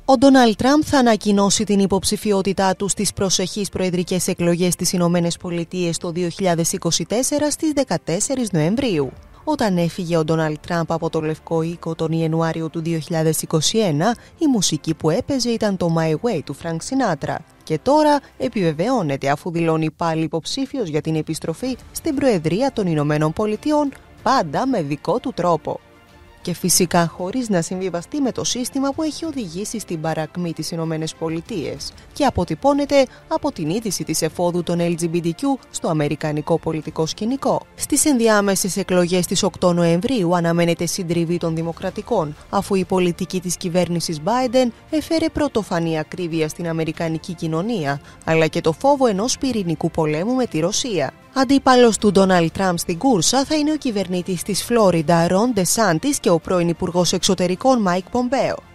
Ο Ντόναλντ Τραμπ θα ανακοινώσει την υποψηφιότητά του στις προσεχείς προεδρικές εκλογές στις Ηνωμένες Πολιτείες το 2024 στις 14 Νοεμβρίου. Όταν έφυγε ο Ντόναλντ Τραμπ από το Λευκό Οίκο τον Ιανουάριο του 2021, η μουσική που έπαιζε ήταν το My Way του Φρανκ Σινάτρα. Και τώρα επιβεβαιώνεται αφού δηλώνει πάλι υποψήφιος για την επιστροφή στην Προεδρία των Ηνωμένων Πολιτειών, πάντα με δικό του τρόπο. Και φυσικά χωρίς να συμβιβαστεί με το σύστημα που έχει οδηγήσει στην παρακμή της Ηνωμένες Πολιτείες και αποτυπώνεται από την είδηση της εφόδου των LGBTQ στο αμερικανικό πολιτικό σκηνικό. Στις ενδιάμεσες εκλογές της 8 Νοεμβρίου αναμένεται συντριβή των Δημοκρατικών, αφού η πολιτική της κυβέρνησης Biden έφερε πρωτοφανή ακρίβεια στην αμερικανική κοινωνία, αλλά και το φόβο ενός πυρηνικού πολέμου με τη Ρωσία. Αντίπαλος του Ντόναλντ Τραμπ στην κούρσα θα είναι ο κυβερνήτης της Φλόριντα Ρον Ντε Σάντις και ο πρώην Υπουργός Εξωτερικών Μάικ Πομπέο.